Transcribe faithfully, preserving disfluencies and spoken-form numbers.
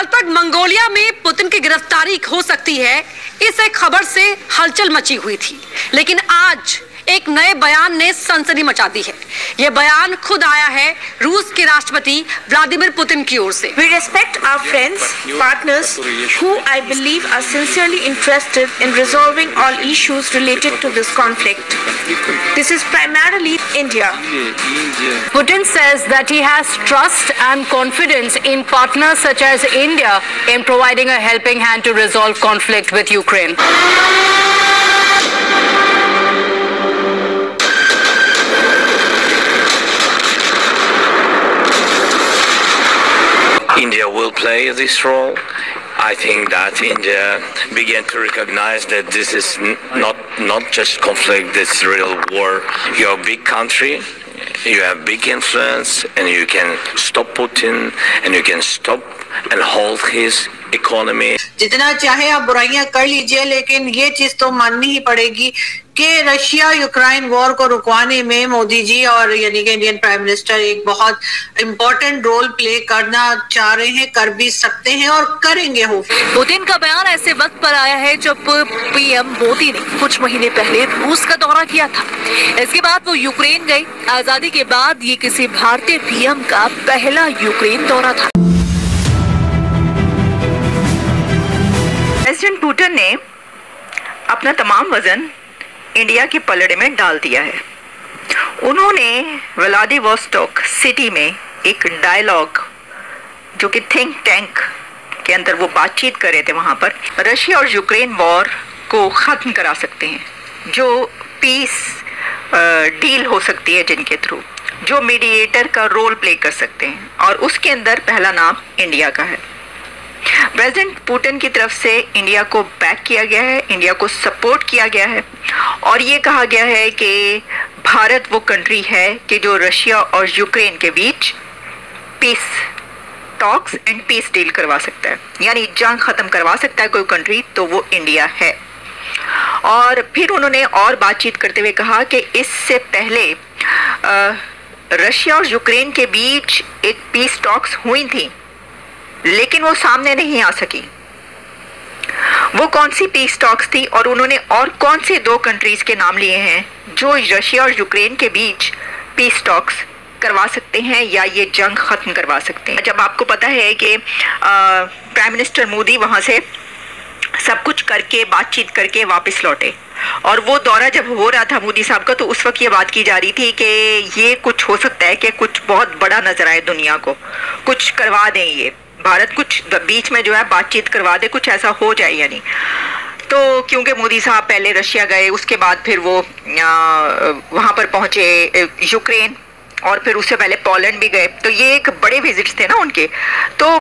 कल तक मंगोलिया में पुतिन की गिरफ्तारी हो सकती है, इस एक खबर से हलचल मची हुई थी, लेकिन आज एक नए बयान ने सनसनी मचा दी है। यह बयान खुद आया है रूस के राष्ट्रपति व्लादिमीर पुतिन की ओर से। We respect our friends, partners, who I believe are sincerely interested in resolving all issues related to this conflict. This is primarily India. Putin says that he has trust and confidence in partners such as India in providing a helping hand to resolve conflict with Ukraine. India will play this role. I think that India began to recognize that this is not not just conflict, this is real war. You're a big country, you have big influence, and you can stop Putin, and you can stop and hold his economy. जितना चाहे आप बुराइयां कर लीजिए, लेकिन ये चीज तो माननी ही पड़ेगी कि रशिया यूक्रेन वॉर को रुकवाने में मोदी जी और यानी कि इंडियन प्राइम मिनिस्टर एक बहुत इम्पोर्टेंट रोल प्ले करना चाह रहे हैं, कर भी सकते हैं और करेंगे हो। पुतिन का बयान ऐसे वक्त पर आया है जब पीएम मोदी ने कुछ महीने पहले रूस का दौरा किया था। इसके बाद वो यूक्रेन गए। आजादी के बाद ये किसी भारतीय पीएम का पहला यूक्रेन दौरा था। प्रेसिडेंट पुतिन ने अपना तमाम वजन इंडिया के पलड़े में डाल दिया है। उन्होंने व्लादिवोस्टोक सिटी में एक डायलॉग, जो कि थिंक टैंक के अंदर वो बातचीत कर रहे थे, वहां पर रशिया और यूक्रेन वॉर को खत्म करा सकते हैं, जो पीस डील हो सकती है, जिनके थ्रू जो मीडिएटर का रोल प्ले कर सकते हैं, और उसके अंदर पहला नाम इंडिया का है। प्रेसिडेंट पुतिन की तरफ से इंडिया को बैक किया गया है, इंडिया को सपोर्ट किया गया है, और ये कहा गया है कि भारत वो कंट्री है कि जो रशिया और यूक्रेन के बीच peace talks and peace deal करवा सकता है, यानी जंग खत्म करवा सकता है कोई कंट्री, तो वो इंडिया है। और फिर उन्होंने और बातचीत करते हुए कहा कि इससे पहले आ, रशिया और यूक्रेन के बीच एक पीस टॉक्स हुई थी, लेकिन वो सामने नहीं आ सकी। वो कौन सी पीस टॉक्स थी, और उन्होंने और कौन से दो कंट्रीज के नाम लिए हैं जो रशिया और यूक्रेन के बीच पीस टॉक्स करवा सकते हैं या ये जंग खत्म करवा सकते हैं। जब आपको पता है कि प्राइम मिनिस्टर मोदी वहां से सब कुछ करके बातचीत करके वापस लौटे, और वो दौरा जब हो रहा था मोदी साहब का, तो उस वक्त ये बात की जा रही थी कि ये कुछ हो सकता है कि कुछ बहुत बड़ा नजर आए दुनिया को, कुछ करवा दें, ये भारत कुछ बीच में जो है बातचीत करवा दे, कुछ ऐसा हो जाए यानी। तो क्योंकि मोदी साहब पहले रशिया गए, उसके बाद फिर वो वहाँ पर पहुँचे यूक्रेन, और फिर उससे पहले पोलैंड भी गए, तो ये एक बड़े विजिट्स थे ना उनके। तो